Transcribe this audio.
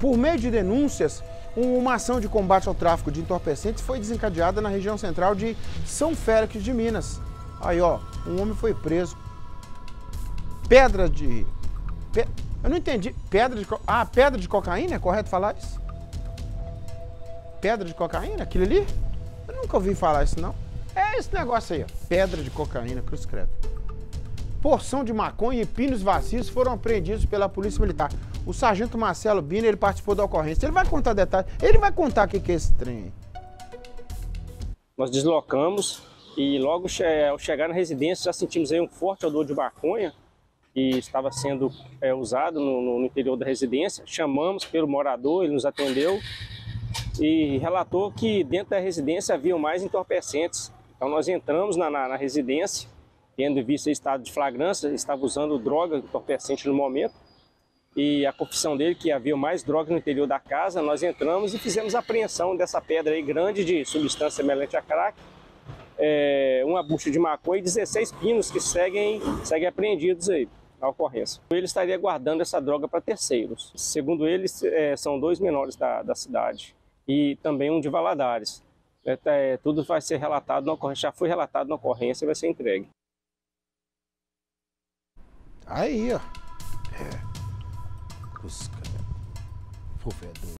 Por meio de denúncias, uma ação de combate ao tráfico de entorpecentes foi desencadeada na região central de São Félix de Minas. Aí, ó, um homem foi preso. Eu não entendi. Pedra de cocaína? É correto falar isso? Pedra de cocaína? Aquilo ali? Eu nunca ouvi falar isso, não. É esse negócio aí, ó. Pedra de cocaína, cruz credo. Porção de maconha e pinos vazios foram apreendidos pela Polícia Militar. O sargento Marcelo Bina, ele participou da ocorrência. Ele vai contar detalhes. Ele vai contar o que é esse trem. Nós deslocamos e logo ao chegar na residência já sentimos aí um forte odor de maconha que estava sendo usado no interior da residência. Chamamos pelo morador, ele nos atendeu e relatou que dentro da residência haviam mais entorpecentes. Então nós entramos na residência, tendo visto o estado de flagrância, ele estava usando droga entorpecente no momento, e a confissão dele que havia mais droga no interior da casa. Nós entramos e fizemos a apreensão dessa pedra aí grande de substância semelhante a crack, uma bucha de maconha e 16 pinos que seguem apreendidos aí na ocorrência. Ele estaria guardando essa droga para terceiros. Segundo eles, são 2 menores da cidade e também um de Valadares. Tudo vai ser relatado na ocorrência, já foi relatado na ocorrência e vai ser entregue. Aí, ó. Os caras.